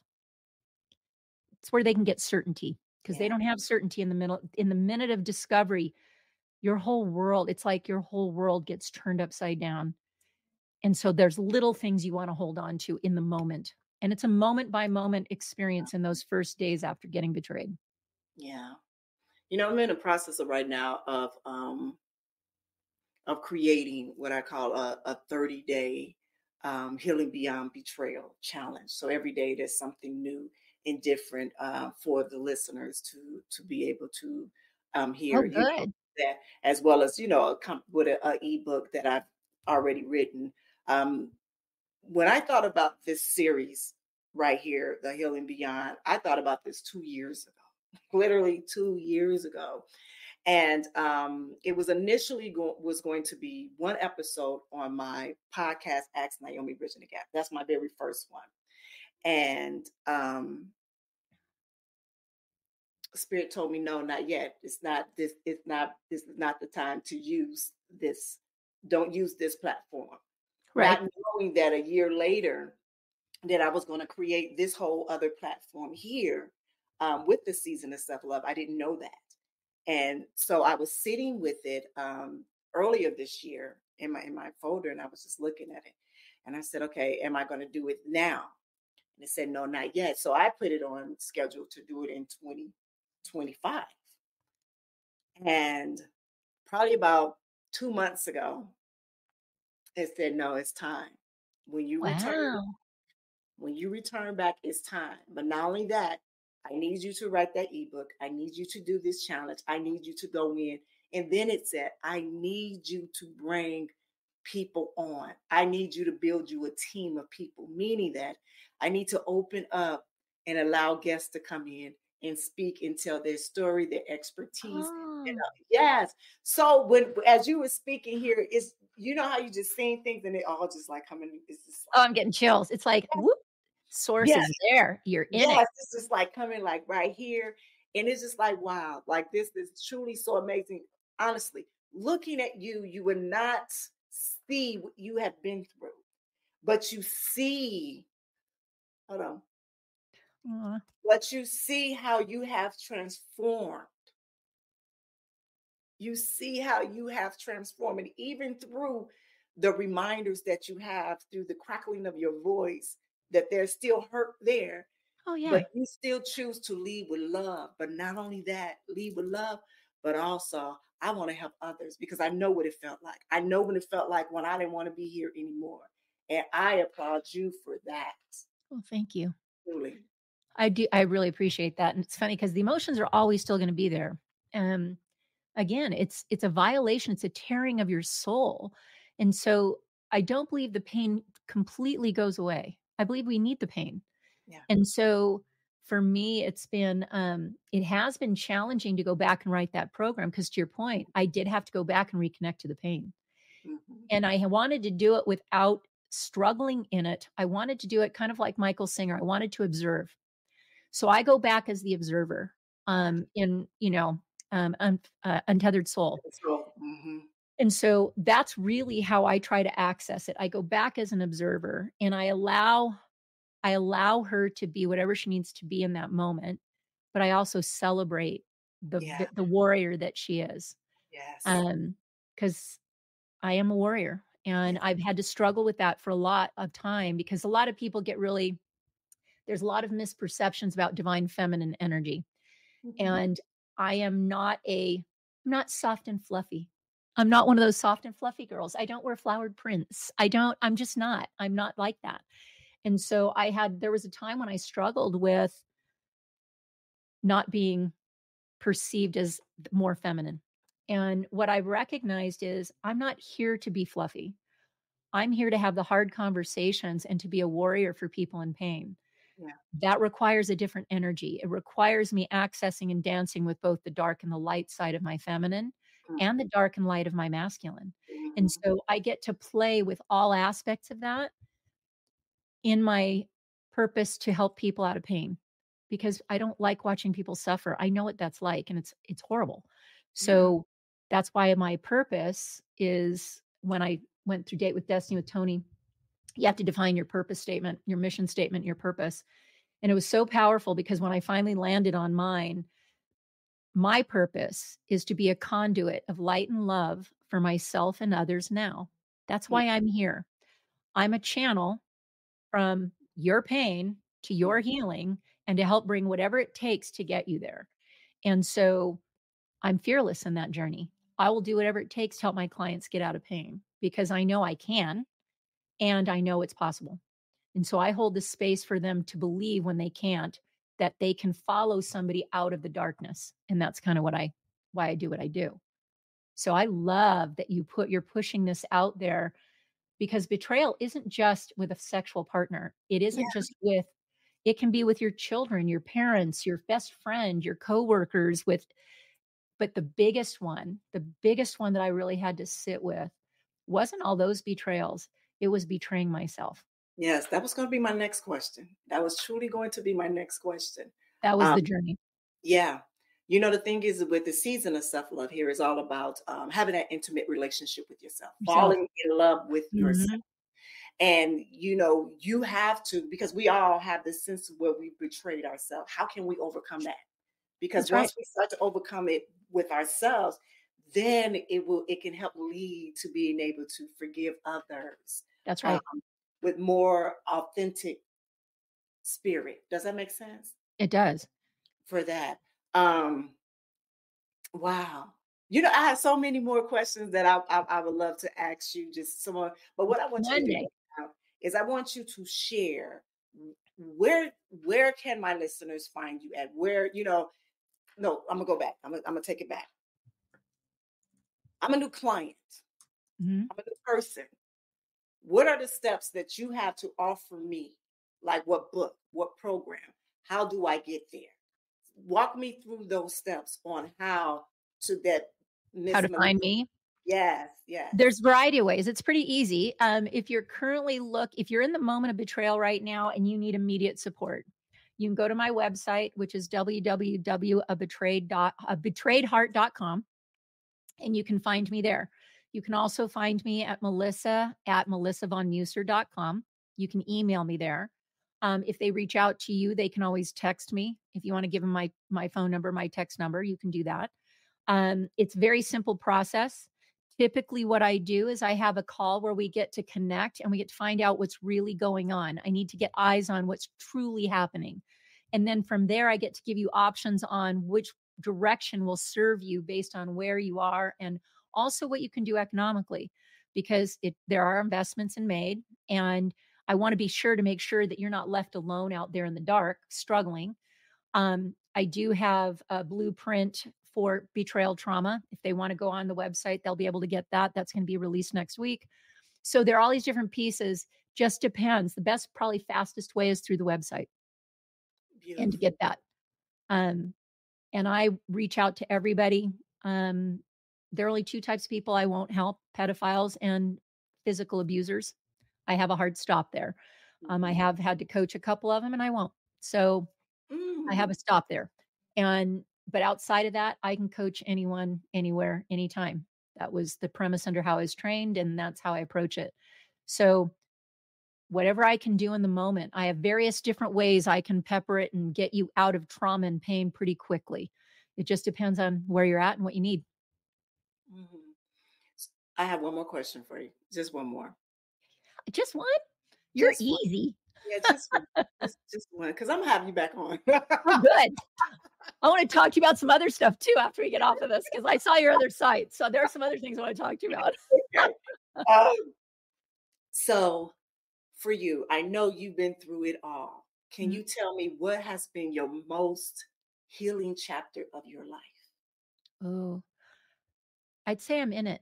It's where they can get certainty, because they Yeah. don't have certainty in the middle. In the minute of discovery, your whole world, it's like your whole world gets turned upside down. And so there's little things you want to hold on to in the moment. And it's a moment by moment experience in those first days after getting betrayed. Yeah. You know, I'm in the process of right now of um of creating what I call a, a thirty day um, healing beyond betrayal challenge. So every day there's something new and different uh, for the listeners to to be able to um, hear. Oh, You know, good. that, as well as, you know, a, com- with a, a ebook that I've already written. Um, when I thought about this series right here, The Healing Beyond, I thought about this two years ago, literally two years ago. And um, it was initially go- was going to be one episode on my podcast, Ask Naomi Bridging the Gap. That's my very first one. And um, Spirit told me, no, not yet. It's not this. It's not. This is not the time to use this. Don't use this platform. Right. Not knowing that a year later that I was going to create this whole other platform here um, with the Season of Self Love. I didn't know that. And so I was sitting with it um, earlier this year in my in my folder, and I was just looking at it. And I said, okay, am I going to do it now? And it said, no, not yet. So I put it on schedule to do it in twenty twenty-five. And probably about two months ago, it said, no, it's time. When you return, Wow. when you return back, it's time. But not only that, I need you to write that ebook. I need you to do this challenge. I need you to go in. And then it said, I need you to bring people on. I need you to build you a team of people, meaning that I need to open up and allow guests to come in and speak and tell their story, their expertise. You Oh, know, yes. So when as you were speaking here, is you know how you just saying things and they all just like coming. It's just oh, like I'm getting chills. It's like, whoop, source yes, is there. You're in it. yes. It's just like coming like right here, and it's just like wow, like this is truly so amazing. Honestly, looking at you, you would not see what you have been through, but you see. Hold on. Aw. But you see how you have transformed. You see how you have transformed, and even through the reminders that you have through the crackling of your voice, that there's still hurt there, Oh, but yeah. you still choose to lead with love. But not only that, lead with love, but also I want to help others because I know what it felt like. I know what it felt like when I didn't want to be here anymore. And I applaud you for that. Well, thank you. Truly. I do. I really appreciate that. And it's funny because the emotions are always still going to be there. Um, again, it's it's a violation. It's a tearing of your soul. And so I don't believe the pain completely goes away. I believe we need the pain. Yeah. And so for me, it's been um, it has been challenging to go back and write that program because to your point, I did have to go back and reconnect to the pain. Mhm. And I wanted to do it without struggling in it. I wanted to do it kind of like Michael Singer. I wanted to observe. So I go back as the observer um, in, you know, um, un- uh, Untethered Soul. So, mhm. And so that's really how I try to access it. I go back as an observer and I allow I allow her to be whatever she needs to be in that moment, but I also celebrate the Yeah. the, the warrior that she is. Yes. Um cuz I am a warrior and I've had to struggle with that for a lot of time because a lot of people get really there's a lot of misperceptions about divine feminine energy. Mhm. And I am not a I'm not soft and fluffy. I'm not one of those soft and fluffy girls. I don't wear flowered prints. I don't I'm just not. I'm not like that. And so I had there was a time when I struggled with not being perceived as more feminine. And what I recognized is I'm not here to be fluffy. I'm here to have the hard conversations and to be a warrior for people in pain. Yeah. That requires a different energy. It requires me accessing and dancing with both the dark and the light side of my feminine and the dark and light of my masculine. And Mhm. so I get to play with all aspects of that in my purpose to help people out of pain because I don't like watching people suffer. I know what that's like and it's it's horrible. So that's why my purpose is when I went through Date with Destiny with Tony, you have to define your purpose statement, your mission statement, your purpose. And it was so powerful because when I finally landed on mine, my purpose is to be a conduit of light and love for myself and others now. That's why I'm here. I'm a channel from your pain to your healing and to help bring whatever it takes to get you there. And so I'm fearless in that journey. I will do whatever it takes to help my clients get out of pain because I know I can and I know it's possible. And so I hold the space for them to believe when they can't that they can follow somebody out of the darkness. And that's kind of what I why I do what I do. So I love that you put you're pushing this out there because betrayal isn't just with a sexual partner. It isn't Yeah. just with it can be with your children, your parents, your best friend, your coworkers with but the biggest one, the biggest one that I really had to sit with wasn't all those betrayals. It was betraying myself. Yes, that was going to be my next question. That was truly going to be my next question. That was Um, the journey. yeah. You know, the thing is with the season of self-love here is all about um, having that intimate relationship with yourself, Yourself. falling in love with yourself. Mhm. And, you know, you have to, because we all have this sense where we betrayed ourselves. How can we overcome that? Because That's right. once we start to overcome it with ourselves, then it will, it can help lead to being able to forgive others That's right. um, with more authentic spirit. Does that make sense It does. for that? Um, wow. You know, I have so many more questions that I, I, I would love to ask you just some more. But what I want you to One do day. now is I want you to share where where can my listeners find you at? Where, you know, no, I'm gonna go back. I'm gonna, I'm gonna take it back. I'm a new client. Mhm. I'm a new person. What are the steps that you have to offer me? Like what book, what program? How do I get there? walk me through those steps on how to that Miss How to Melissa. find me? Yes, yes. There's a variety of ways. It's pretty easy. Um, if you're currently look, if you're in the moment of betrayal right now and you need immediate support, you can go to my website, which is w w w dot a betrayed dot a betrayed heart dot com, and you can find me there. You can also find me at Melissa at melissa von muser dot com. You can email me there. Um, if they reach out to you, they can always text me. If you want to give them my my phone number, my text number, you can do that. Um, it's a very simple process. Typically, what I do is I have a call where we get to connect and we get to find out what's really going on. I need to get eyes on what's truly happening. And then from there, I get to give you options on which direction will serve you based on where you are and also what you can do economically, because it, there are investments in made. And I want to be sure to make sure that you're not left alone out there in the dark, struggling. Um, I do have a blueprint for betrayal trauma. If they want to go on the website, they'll be able to get that. That's going to be released next week. So there are all these different pieces. Just depends. The best, probably fastest way is through the website. Beautiful. And to get that. Um, and I reach out to everybody. Um, there are only two types of people I won't help: pedophiles and physical abusers. I have a hard stop there. Um, I have had to coach a couple of them and I won't. So mm. I have a stop there. And But outside of that, I can coach anyone, anywhere, anytime. That was the premise under how I was trained, and that's how I approach it. So whatever I can do in the moment, I have various different ways I can pepper it and get you out of trauma and pain pretty quickly. It just depends on where you're at and what you need. Mm-hmm. I have one more question for you. Just one more. Just one? You're just easy. One. Yeah, just one. just, just one, because I'm having you back on. Oh, good. I want to talk to you about some other stuff too after we get off of this, because I saw your other site. So there are some other things I want to talk to you about. Okay. Um, so for you, I know you've been through it all. Can mm-hmm. you tell me what has been your most healing chapter of your life? Oh, I'd say I'm in it.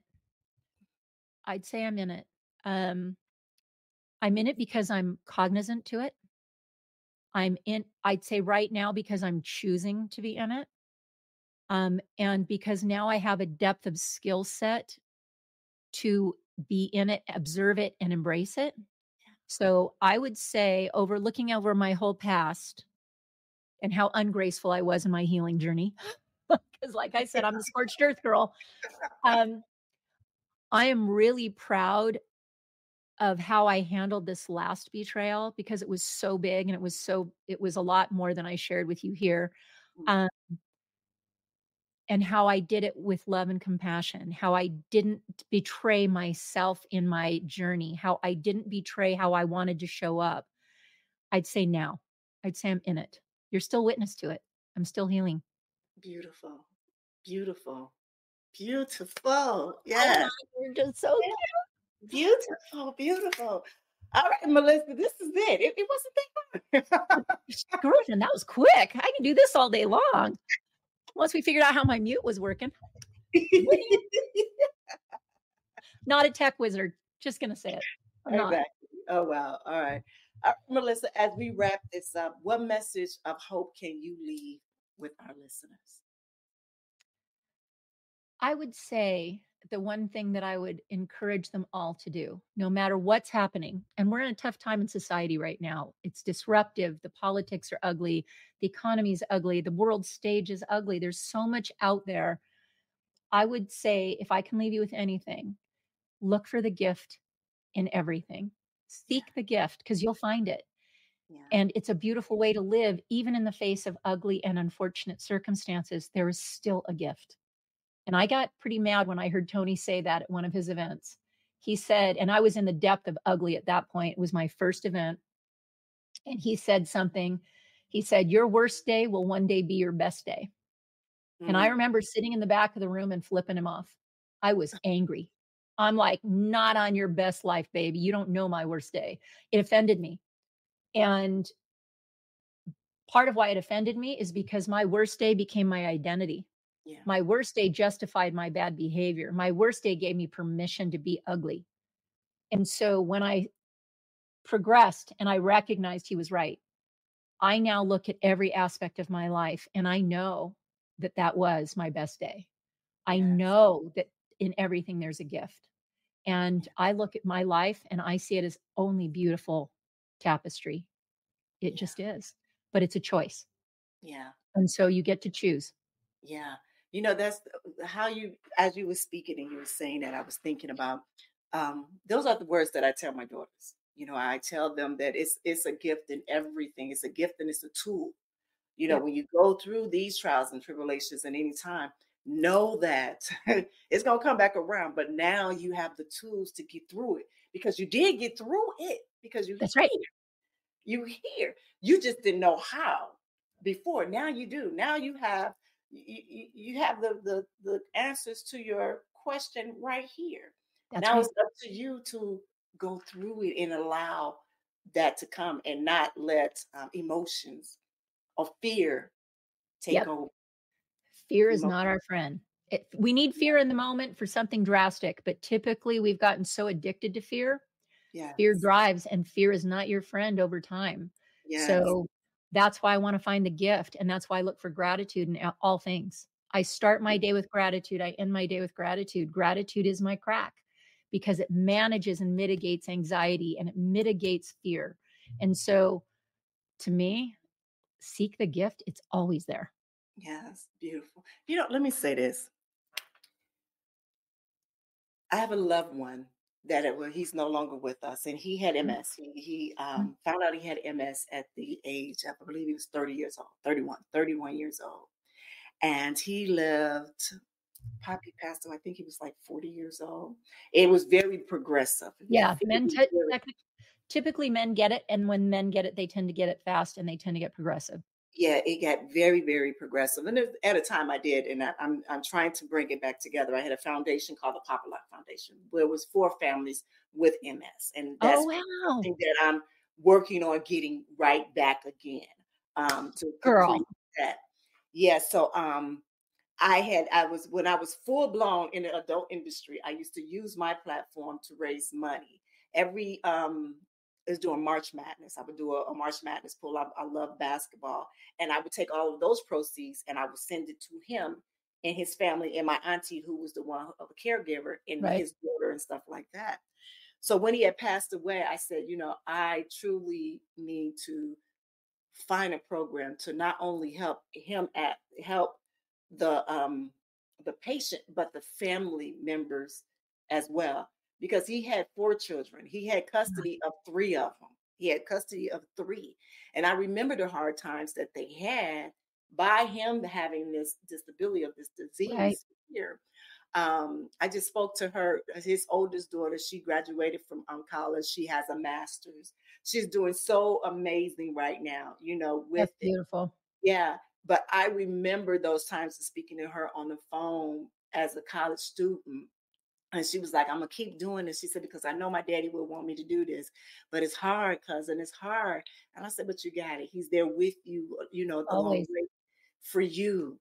I'd say I'm in it. Um, I'm in it because I'm cognizant to it. I'm in, I'd say right now, because I'm choosing to be in it. Um, and because now I have a depth of skill set to be in it, observe it, and embrace it. So I would say, over looking over my whole past and how ungraceful I was in my healing journey, because like I said, I'm the scorched earth girl. Um, I am really proud of how I handled this last betrayal, because it was so big and it was so, it was a lot more than I shared with you here. Um, and how I did it with love and compassion, how I didn't betray myself in my journey, how I didn't betray how I wanted to show up. I'd say now, I'd say I'm in it. You're still witness to it. I'm still healing. Beautiful, beautiful, beautiful. Yeah. Oh, you're just so yeah. Beautiful, beautiful. All right, Melissa, this is it. It, it wasn't that hard. Griffin, that was quick. I can do this all day long. Once we figured out how my mute was working. Not a tech wizard. Just going to say it. I'm exactly. Not. Oh, wow. All right. All right. Melissa, as we wrap this up, what message of hope can you leave with our listeners? I would say the one thing that I would encourage them all to do, no matter what's happening, and we're in a tough time in society right now. It's disruptive. The politics are ugly. The economy is ugly. The world stage is ugly. There's so much out there. I would say, if I can leave you with anything, look for the gift in everything. Seek the gift, because you'll find it. Yeah. And it's a beautiful way to live. Even in the face of ugly and unfortunate circumstances, there is still a gift. And I got pretty mad when I heard Tony say that at one of his events. He said, and I was in the depth of ugly at that point. It was my first event. And he said something. He said, your worst day will one day be your best day. Mm. And I remember sitting in the back of the room and flipping him off. I was angry. I'm like, not on your best life, baby. You don't know my worst day. It offended me. And part of why it offended me is because my worst day became my identity. Yeah. My worst day justified my bad behavior. My worst day gave me permission to be ugly. And so when I progressed and I recognized he was right, I now look at every aspect of my life and I know that that was my best day. I Yes. know that in everything there's a gift. And I look at my life and I see it as only beautiful tapestry. It Yeah. just is, but it's a choice. Yeah. And so you get to choose. Yeah. You know, that's the- how you, as you were speaking and you were saying that, I was thinking about, um, those are the words that I tell my daughters. You know, I tell them that it's, it's a gift in everything. It's a gift and it's a tool. You know, Yep. when you go through these trials and tribulations at any time, know that it's going to come back around. But now you have the tools to get through it because you did get through it because you That's right. here. You here. You just didn't know how before. Now you do. Now you have you, you, you have the, the the answers to your question right here. That's Now right. it's up to you to go through it and allow that to come and not let um, emotions or fear take Yep. over. Fear is Emo- not our friend. It, we need fear in the moment for something drastic, but typically we've gotten so addicted to fear. Yes. Fear drives, and fear is not your friend over time. Yes. So that's why I want to find the gift. And that's why I look for gratitude in a- all things. I start my day with gratitude. I end my day with gratitude. Gratitude is my crack because it manages and mitigates anxiety and it mitigates fear. And so to me, seek the gift. It's always there. Yes. Beautiful. You know, let me say this. I have a loved one that it, well, he's no longer with us, and he had M S. He, he um, found out he had M S at the age, I believe he was thirty years old, thirty-one, thirty-one years old. And he lived, Poppy passed away, I think he was like forty years old. It was very progressive. It was Yeah, very, men t- very- technic- typically men get it, and when men get it, they tend to get it fast, and they tend to get progressive. yeah, it got very, very progressive. And it- at a time I did, and I, I'm I'm trying to bring it back together. I had a foundation called the Papa Lock Foundation, where it was for families with M S. And that's Oh wow, something that I'm working on getting right back again. Um, to girl! complete that. Yeah, so um I had I was when I was full blown in the adult industry, I used to use my platform to raise money. Every um is doing March Madness. I would do a, a March Madness pool. I, I love basketball. And I would take all of those proceeds and I would send it to him and his family and my auntie, who was the one of a caregiver, and Right. his daughter and stuff like that. So when he had passed away, I said, you know, I truly need to find a program to not only help him at help the um the patient but the family members as well, because he had four children. He had custody of three of them. He had custody of three, and I remember the hard times that they had by him having this disability of this disease Right. here. um, I just spoke to her, his oldest daughter. She graduated from um, college. She has a master's. She's doing so amazing right now, you know, with That's it. beautiful. Yeah. But I remember those times of speaking to her on the phone as a college student. And she was like, I'm going to keep doing this. She said, because I know my daddy will want me to do this, but it's hard, cousin. It's hard. And I said, but you got it. He's there with you, you know, the long Always. way for you.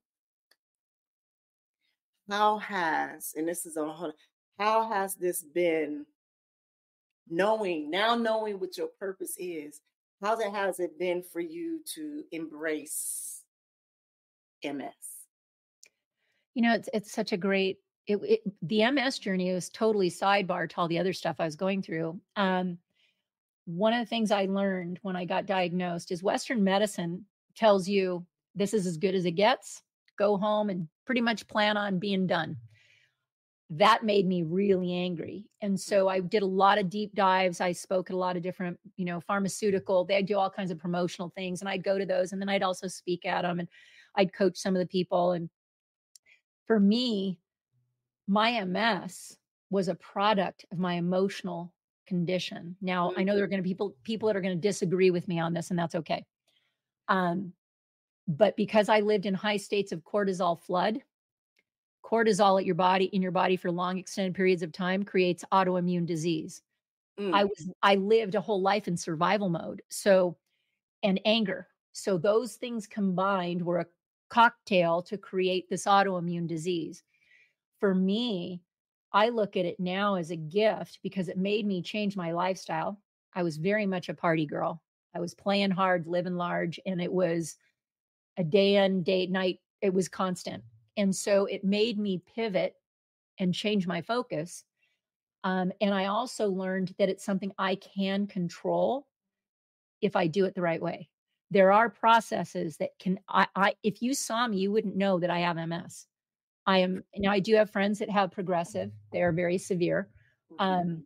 How has, and this is on hold, how has this been knowing, now knowing what your purpose is? How that has it been for you to embrace M S? You know, it's it's such a great. It, it the M S journey was totally sidebar to all the other stuff I was going through. Um, one of the things I learned when I got diagnosed is Western medicine tells you this is as good as it gets. Go home and pretty much plan on being done. That made me really angry. And so I did a lot of deep dives. I spoke at a lot of different, you know, pharmaceutical, they do all kinds of promotional things. And I'd go to those and then I'd also speak at them and I'd coach some of the people. And for me, my M S was a product of my emotional condition. Now, I know there are going to be people people that are going to disagree with me on this, and that's okay. Um, but because I lived in high states of cortisol flood, cortisol at your body in your body for long extended periods of time creates autoimmune disease. Mm. I was I lived a whole life in survival mode. So, and anger. So those things combined were a cocktail to create this autoimmune disease. For me, I look at it now as a gift because it made me change my lifestyle. I was very much a party girl. I was playing hard, living large, and it was a day in, day night. It was constant. And so it made me pivot and change my focus. Um, and I also learned that it's something I can control if I do it the right way. There are processes that can, I, I if you saw me, you wouldn't know that I have M S. I am, now I do have friends that have progressive. They are very severe. Um,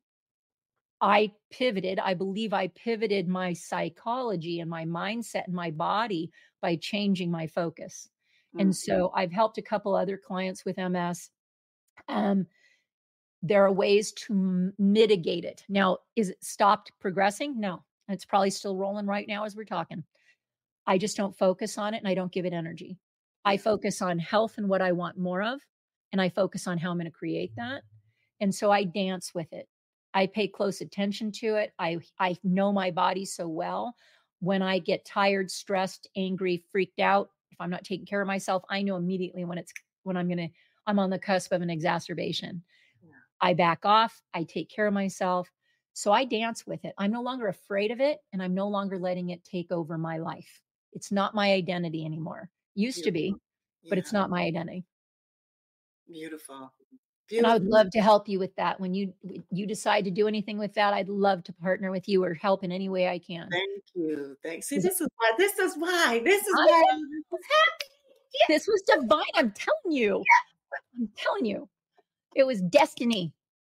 I pivoted. I believe I pivoted my psychology and my mindset and my body by changing my focus. Mm-hmm. And so I've helped a couple other clients with M S. Um, there are ways to m- mitigate it. Now, is it stopped progressing? No, it's probably still rolling right now as we're talking. I just don't focus on it and I don't give it energy. I focus on health and what I want more of, and I focus on how I'm going to create that. And so I dance with it. I pay close attention to it. I, I know my body so well. When I get tired, stressed, angry, freaked out, if I'm not taking care of myself, I know immediately when it's, when I'm going to, I'm on the cusp of an exacerbation. Yeah. I back off. I take care of myself. So I dance with it. I'm no longer afraid of it, and I'm no longer letting it take over my life. It's not my identity anymore. Used Beautiful. to be, but yeah. It's not my identity. Beautiful. Beautiful. And I would love to help you with that. When you you decide to do anything with that, I'd love to partner with you or help in any way I can. Thank you. Thanks. See, this is why. This is why. This is why I was happy. Yeah. This was divine. I'm telling you. Yeah. I'm telling you. It was destiny.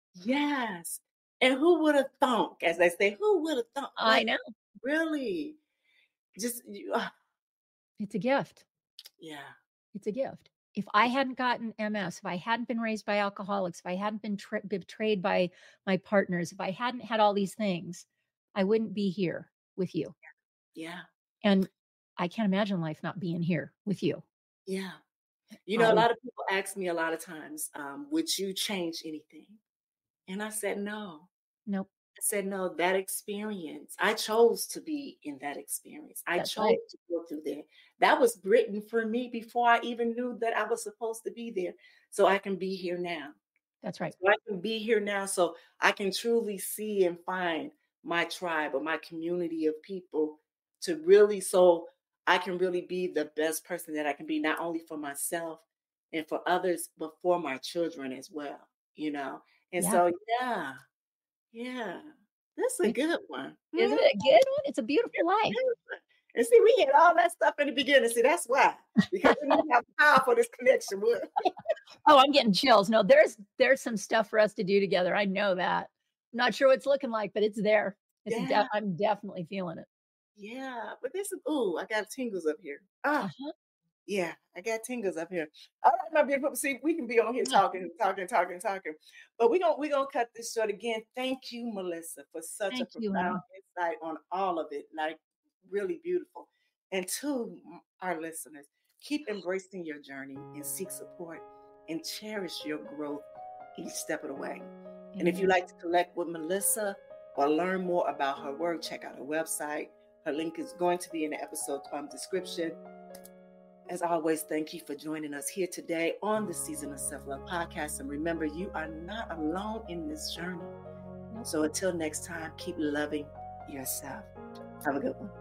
Yes. And who would have thought, as they say, who would have thought? I like, know. Really. Just. You, uh, it's a gift. Yeah. It's a gift. If I hadn't gotten M S, if I hadn't been raised by alcoholics, if I hadn't been tra- betrayed by my partners, if I hadn't had all these things, I wouldn't be here with you. Yeah. And I can't imagine life not being here with you. Yeah. You know, um, a lot of people ask me a lot of times, um, would you change anything? And I said, no. Nope. I said, no, that experience, I chose to be in that experience. I That's chose right. to go through there. That was written for me before I even knew that I was supposed to be there. So I can be here now. That's right. So I can be here now so I can truly see and find my tribe or my community of people to really, so I can really be the best person that I can be, not only for myself and for others, but for my children as well, you know? And Yeah. so, yeah. Yeah, that's a good one. Isn't it a good one? It's a beautiful life. And see, we had all that stuff in the beginning. See, that's why. Because we didn't have powerful this connection was. Oh, I'm getting chills. No, there's there's some stuff for us to do together. I know that. I'm not sure what it's looking like, but it's there. It's Yeah. de- I'm definitely feeling it. Yeah, but this is, ooh, I got tingles up here. Ah, Uh-huh. yeah, I got tingles up here. All right, my beautiful. See, we can be on here talking, talking, talking, talking. But we're gonna we're gonna cut this short again. Thank you, Melissa, for such Thank a you, profound honey. insight on all of it. Like really beautiful. And to our listeners, keep embracing your journey and seek support and cherish your growth each step of the way. And if you'd like to connect with Melissa or learn more about her work, check out her website. Her link is going to be in the episode um, description. As always, thank you for joining us here today on the Season of Self-Love podcast. And remember, you are not alone in this journey. So until next time, keep loving yourself. Have a good one.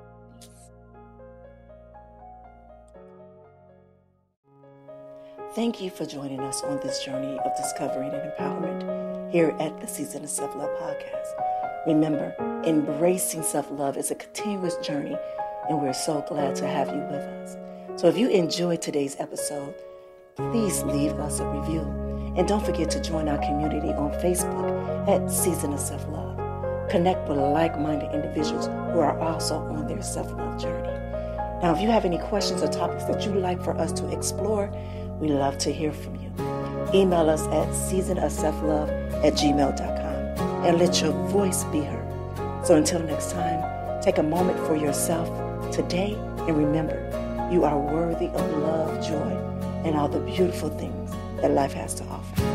Thank you for joining us on this journey of discovery and empowerment here at the Season of Self-Love podcast. Remember, embracing self-love is a continuous journey, and we're so glad to have you with us. So if you enjoyed today's episode, please leave us a review. And don't forget to join our community on Facebook at Season of Self-Love. Connect with like-minded individuals who are also on their self-love journey. Now, if you have any questions or topics that you'd like for us to explore, we love to hear from you. Email us at seasonofselflove at gmail dot com and let your voice be heard. So until next time, take a moment for yourself today and remember, you are worthy of love, joy, and all the beautiful things that life has to offer.